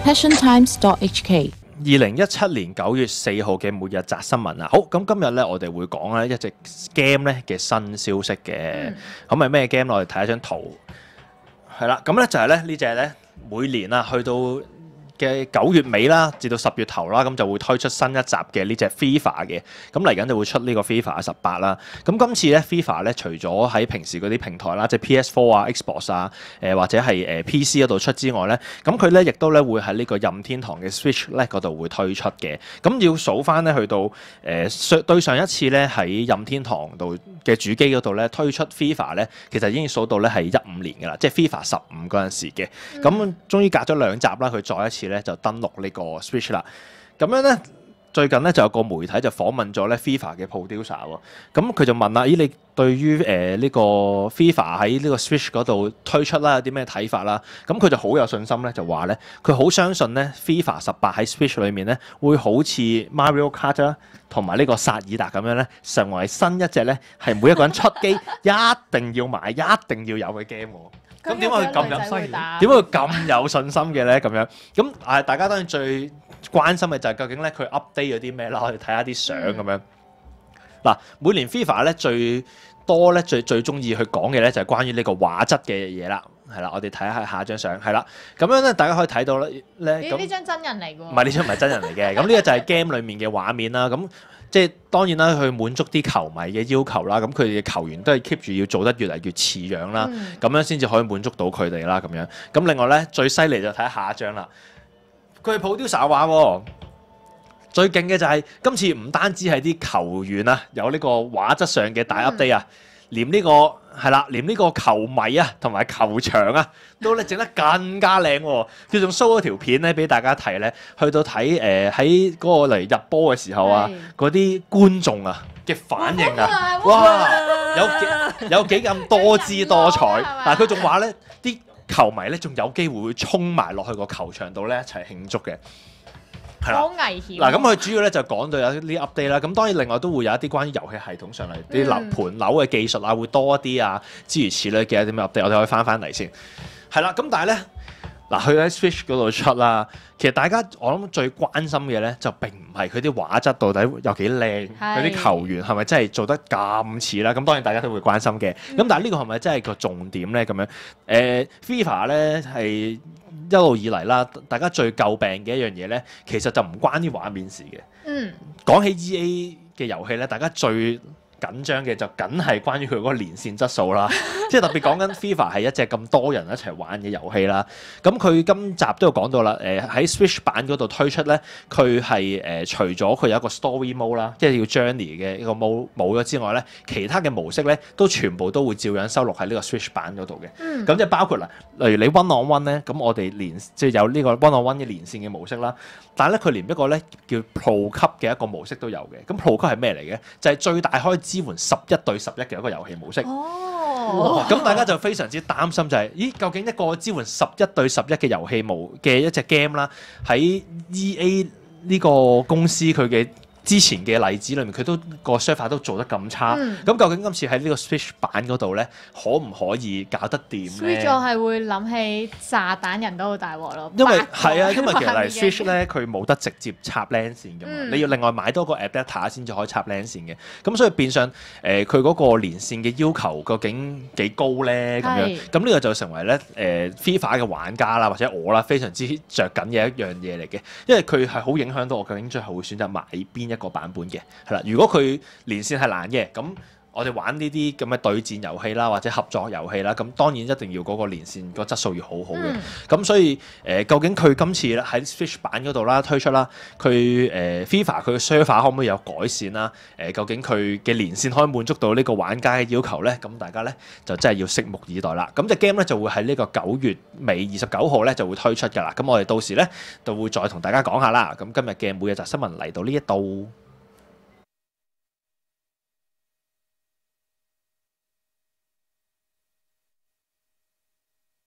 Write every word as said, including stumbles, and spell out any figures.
passion times dot h k。 二零一七年九月四號嘅每日摘新聞啊，好，咁今日咧我哋會講咧一隻 game 咧嘅新消息嘅，咁係咩 game？我哋睇一張圖，係啦，咁咧就係咧呢隻咧每年啊去到嘅九月尾啦，至到十月頭啦，咁就會推出新一集嘅呢隻 FIFA 嘅，咁嚟緊就會出呢個 FIFA 十八啦。咁今次咧 FIFA 咧除咗喺平時嗰啲平台啦，即係 P S 四 啊、Xbox 啊，誒、呃、或者係誒 P C 嗰度出之外咧，咁佢咧亦都咧會喺呢個任天堂嘅 Switch 咧嗰度會推出嘅。咁要數翻咧去到誒上、呃、對上一次咧喺任天堂度嘅主機嗰度咧推出 FIFA 咧，其實已經數到咧係一五年㗎啦，即係 FIFA 十五嗰陣時嘅。咁、嗯、終於隔咗兩集啦，佢再一次咧就登陸呢個 Switch 啦，咁樣咧最近咧就有個媒體就訪問咗咧 FIFA 嘅 producer 喎，咁佢就問啦：咦，你對於誒呢個 FIFA 喺呢個 Switch 嗰度推出啦，有啲咩睇法啦？咁佢就好有信心咧，就話咧佢好相信咧 FIFA 十八喺 Switch 裏面咧會好似 Mario Kart 啦，同埋呢個薩爾達咁樣咧，成為新一隻咧係每一個人出機一定要買、一定要有嘅 game 喎。咁點解佢咁有犀利？點解佢咁有信心嘅咧？咁樣咁誒，大家當然最關心嘅就係究竟咧佢 update 咗啲咩啦？我哋睇下啲相咁樣。嗱，每年 FIFA 咧最多咧最最中意去講嘅咧就係關於呢個畫質嘅嘢啦。係啦，我哋睇下下一張相係啦。咁樣咧，大家可以睇到咧咧。 呢呢張真人嚟㗎喎。 唔係，呢張唔係真人嚟嘅。咁呢個就係 game 裡面嘅畫面啦。咁即係當然啦，去滿足啲球迷嘅要求啦。咁佢哋嘅球員都係 keep 住要做得越嚟越似樣啦。咁、嗯、樣先至可以滿足到佢哋啦。咁樣。咁另外咧，最犀利就睇下一張啦。佢係 producer 話喎，最勁嘅就係、是、今次唔單止係啲球員啊，有呢個畫質上嘅大 update 啊、嗯，連呢、這個係啦，連呢個球迷啊同埋球場啊都咧整得更加靚喎。佢仲 show 咗條片咧俾大家睇咧，去到睇誒喺嗰個嚟入波嘅時候啊，嗰啲觀眾啊嘅反應啊，哇，有幾有幾咁多姿多彩。但係佢仲話咧，啲球迷咧仲有機會會衝埋落去個球場度咧一齊慶祝嘅。 好危險。 嗱，咁佢主要咧就講到有啲 update 啦。咁當然另外都會有一啲關於遊戲系統上嚟啲樓盤樓嘅技術啊，會多一啲啊，諸如此類嘅一啲咩 update，我哋可以翻翻嚟先。係啦，咁但係咧，嗱，佢喺 Switch 嗰度出啦。其實大家我諗最關心嘅咧，就並唔係佢啲畫質到底有幾靚，佢啲球員係咪真係做得咁似啦？咁當然大家都會關心嘅。咁、嗯、但係呢個係咪真係個重點咧？咁樣誒、呃、FIFA 咧係一路以嚟啦，大家最詬病嘅一樣嘢咧，其實就唔關於畫面事嘅。嗯，講起 E A 嘅遊戲咧，大家最緊張嘅就梗係關於佢嗰個連線質素啦，即係特別講緊 FIFA 係一隻咁多人一齊玩嘅遊戲啦。咁佢今集都有講到啦，誒、呃、喺 Switch 版嗰度推出咧，佢係誒除咗佢有一個 Story Mode 啦，即係叫 Journey 嘅一個 mode 冇咗之外咧，其他嘅模式咧都全部都會照樣收錄喺呢個 Switch 版嗰度嘅。咁、嗯、即係包括啦，例如你 One on One 咧，咁我哋連即係有呢個 One on One 嘅連線嘅模式啦，但係咧佢連一個咧叫 Pro 級嘅一個模式都有嘅。咁 Pro 級係咩嚟嘅？就係、是、最大可以支援十一對十一嘅一個遊戲模式。哦，咁大家就非常之擔心就係、是，咦？究竟一個支援十一對十一嘅遊戲模嘅一隻 game 啦，喺 E A 呢個公司佢嘅之前嘅例子裏面，佢都個 server 都做得咁差，咁、嗯、究竟今次喺呢個 Switch 版嗰度咧，可唔可以搞得掂咧 ？Switch 我係會諗起炸彈人都好大鑊咯。 因為係啊，因為其實嚟 Switch 咧，佢冇得直接插 LAN 線㗎嘛、嗯，你要另外買多個 adapter 先至可以插 LAN 線嘅。咁所以變相誒佢嗰個連線嘅要求究竟幾高咧？咁樣咁呢個就成為咧誒、呃、FIFA 嘅玩家啦，或者我啦，非常之着緊嘅一樣嘢嚟嘅，因為佢係好影響到我究竟最後會選擇買邊一個版本嘅。係啦，如果佢連線係難嘅，咁我哋玩呢啲咁嘅對戰遊戲啦，或者合作遊戲啦，咁當然一定要嗰個連線個質素要好好嘅。咁、嗯、所以誒、呃，究竟佢今次喺 Switch 版嗰度啦推出啦，佢誒、呃、FIFA 佢嘅 server 可唔可以有改善啦？誒、呃，究竟佢嘅連線可以滿足到呢個玩家嘅要求咧？咁大家咧就真係要拭目以待啦。咁隻 game 咧就會喺呢個九月尾二十九號咧就會推出㗎啦。咁我哋到時咧就會再同大家講下啦。咁今日嘅每日集新聞嚟到呢一度。